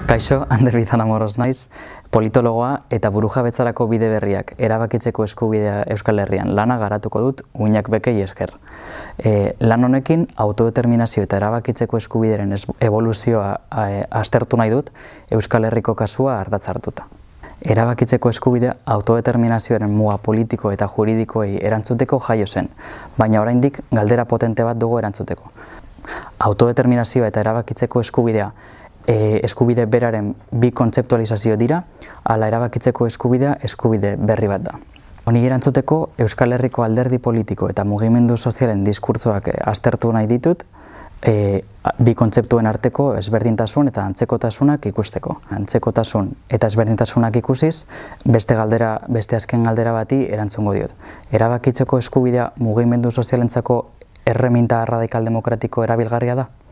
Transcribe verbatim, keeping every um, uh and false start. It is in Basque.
Kaixo, Ander Bizana Moros naiz, politologoa eta burujabetzarako bide berriak erabakitzeko eskubidea Euskal Herrian lana garatuko dut uinak bekei esker. E, lan honekin autodeterminazio eta erabakitzeko eskubideren evoluzioa e, aztertu nahi dut Euskal Herriko kasua ardatz hartuta. Erabakitzeko eskubidea autodeterminazioaren muga politiko eta juridikoei erantzuteko jaio zen, baina oraindik galdera potente bat dugu erantzuteko. Autodeterminazioa eta erabakitzeko eskubidea E, eskubide beraren bi kontzeptualizazio dira, ala erabakitzeko eskubidea eskubide berri bat da. Honi erantzuteko Euskal Herriko alderdi politiko eta mugimendu sozialen diskurtsoak aztertu nahi ditut, e, bi kontzeptuen arteko ezberdintasun eta antzekotasunak ikusteko. Antzekotasun eta ezberdintasunak ikusiz, beste galdera, beste azken galdera bati erantzungo diot. Erabakitzeko eskubidea mugimendu sozialentzako erreminta radikal demokratiko erabilgarria da?